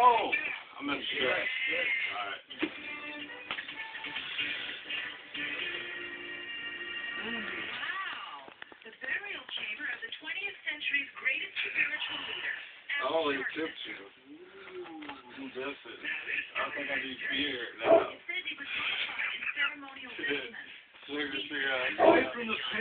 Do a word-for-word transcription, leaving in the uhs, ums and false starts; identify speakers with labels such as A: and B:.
A: Oh, I'm in stress. Alright.
B: Wow. The burial chamber of the twentieth century's greatest spiritual leader.
A: Oh, it tips you. Ooh, that's it. I think I need beer now.
B: It says he was mummified in ceremonial basement.
A: Sugar, sugar,